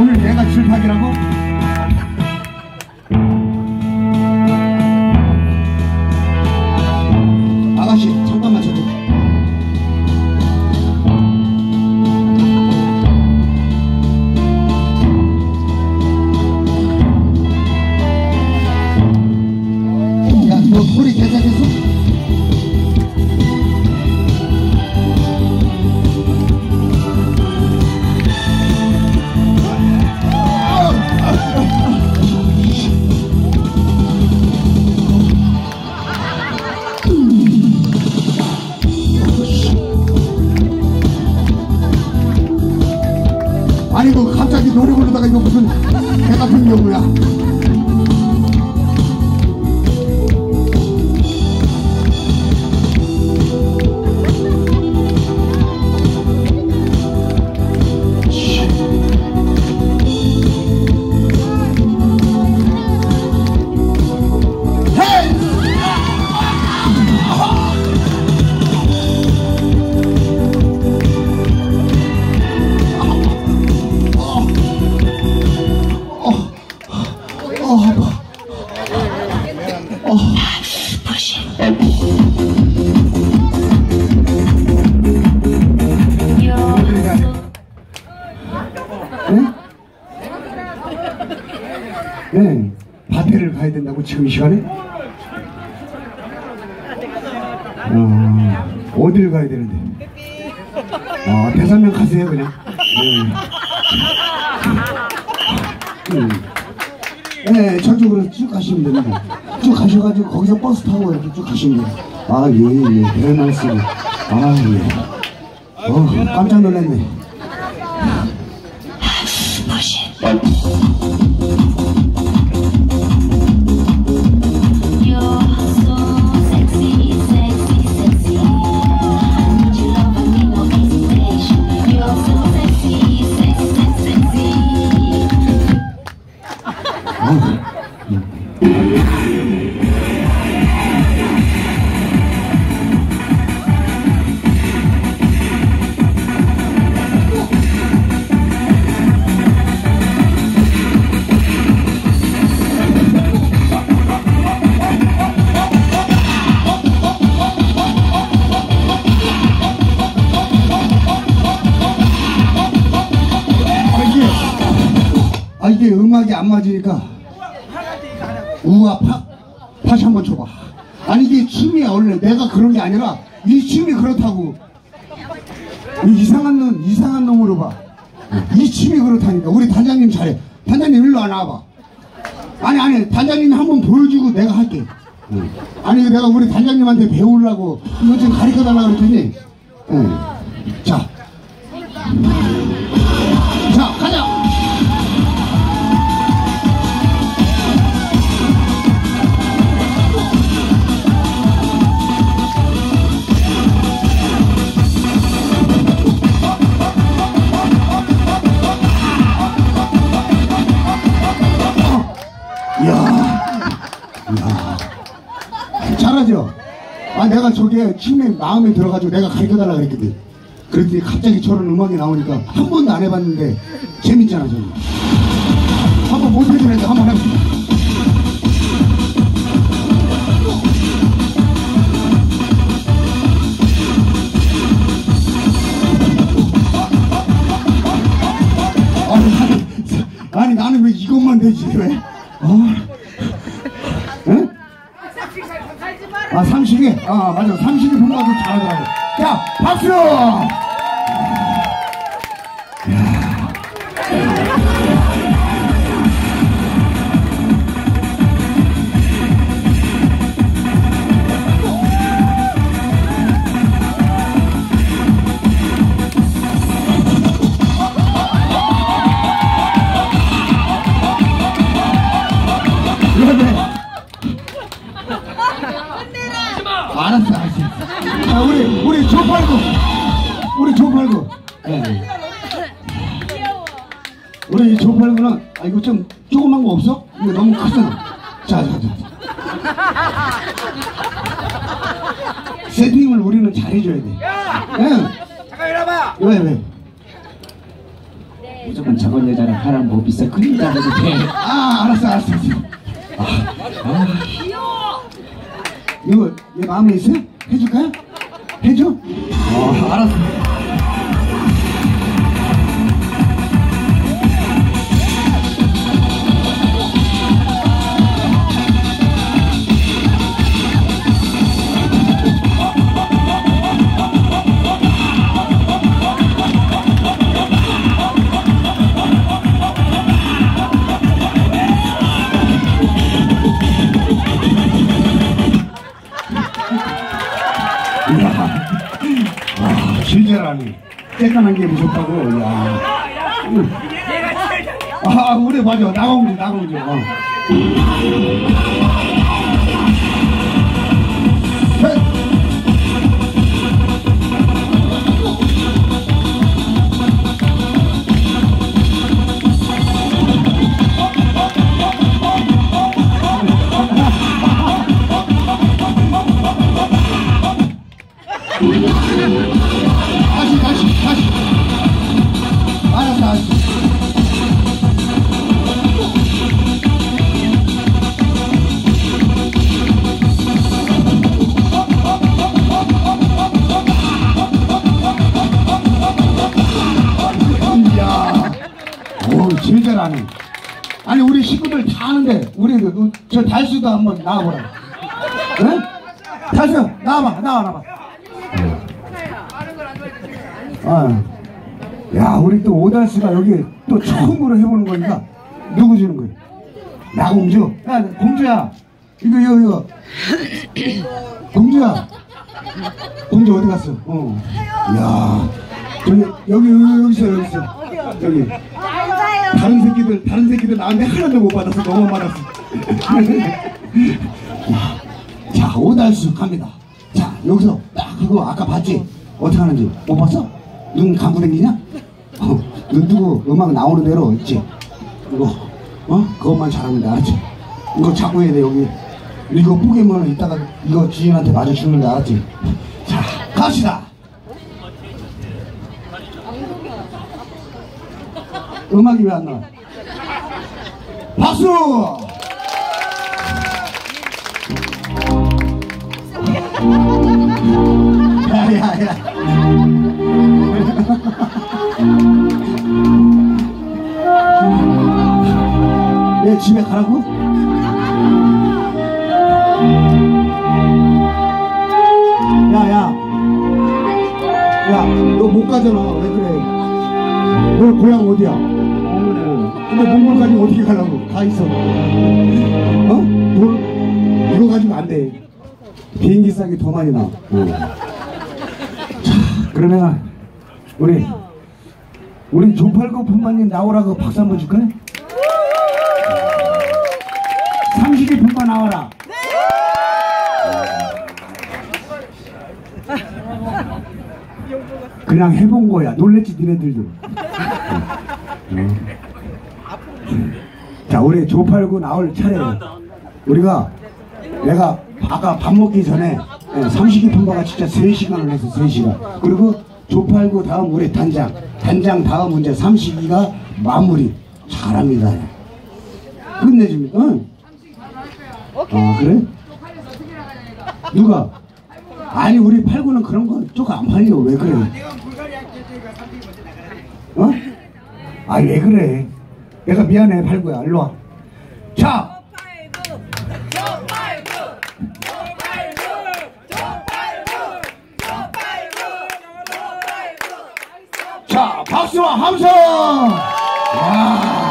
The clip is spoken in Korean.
오늘 내가 질팍이라고? 아가씨 잠깐만 저기. 야 너 소리 괜찮겠어? 아니 너 갑자기 노래 부르다가 이거 무슨 개 같은 경우야. 네, 밭에를 가야 된다고 지금 이 시간에? 어딜 가야 되는데? 대산면 가세요 그냥. 네, 저쪽으로 쭉 가시면 됩니다. 쭉 가셔가지고 거기서 버스 타고 이렇게 쭉 가시면 돼요. 아, 예, 별 말씀. 아, 예. 깜짝 놀랐네. 이게 음악이 안 맞으니까 우와 팥 한번 줘봐. 아니 이게 춤이야. 원래 내가 그런 게 아니라 이 춤이 그렇다고. 이상한 놈으로 봐. 이 춤이 그렇다니까. 우리 단장님 잘해. 단장님 일로 나와봐. 아니 단장님이 한번 보여주고 내가 할게. 아니 내가 우리 단장님한테 배우려고 이거 좀 가르쳐달라고 그랬더니 자 가자. 잘하죠? 내가 저게 춤에 마음에 들어가지고 내가 가르쳐달라 그랬거든. 그랬더니 갑자기 저런 음악이 나오니까 한 번도 안 해봤는데 재밌잖아. 저는 한번 못 해주는데 한번 해볼게. 아니 나는 왜 이것만 되지 왜? 응? 상식이? 맞아. 상식이 본가도 잘하더라고. 자, 박수! 알았어. 우리 조팔구. 네. 우리 조팔구는 이거 좀 조그만 거 없어? 이거 너무 크잖아. 자. 세팅을 우리는 잘해줘야 돼. 야! 잠깐 이리 와봐. 왜? 무조건 저번 여자랑 하랑 뭐 비싸 그 여자 해도 돼. 아, 알았어. 이거 얘 마음에 있어? 해줄까요? 해줘? 알았어. 실제라니 쬐깐한 게 무섭다고. 야. 우리 맞아. 나공주. 다시. 알았어. 이야, 제일 잘하네. 아니, 우리 식구들 다 하는데, 우리 저 달수도 한번 나와보라. 응? 달수, 나와봐. 야, 우리 또 오달수가 여기 또 처음으로 해보는 거니까 누구 주는 거야? 나공주? 야, 공주야, 이거 공주야, 공주 어디 갔어? 야, 여기 있어. 여기 다른 새끼들 나한테 하나도 못 받았어. 너무 많았어. 자, 오달수 갑니다. 자, 여기서 딱 그거 아까 봤지? 어떻게 하는지 못 봤어? 눈 감고 다니냐? 눈 뜨고 음악 나오는 대로 있지? 이거 그것만 잘하면 돼. 알았지? 이거 자꾸 해야 돼. 여기 이거 뿌개면 이따가 이거 주인한테 맞아 죽는데. 알았지? 자, 갑시다. 음악이 왜 안 나와? 박수! 야. 내 집에 가라고? 야, 너 못 가잖아. 왜 그래? 너 고향 어디야? 근데 몽골까지 어떻게 가려고? 가 있어. 돈 이거 가지고 안 돼. 비행기 싸기 더 많이 나. 자, 그러면 우리 조팔구 품바님 나오라고 박수 한번 줄까요? 30일 품바 나와라. 그냥 해본 거야. 놀랬지 니네들도. 자, 우리 조팔구 나올 차례예요. 내가 아까 밥 먹기 전에 30일 품바가 진짜 3시간을 했어. 3시간. 그리고 조팔구 다음 우리 단장 다음 이제 32가 마무리. 잘합니다. 끝내줍니다. 응. 그래? 누가? 아니, 우리 팔구는 그런 거 조금 안 팔려. 왜 그래? 왜 그래? 내가 미안해, 팔구야. 일로 와. 자! 자, 박수와 함성! 와.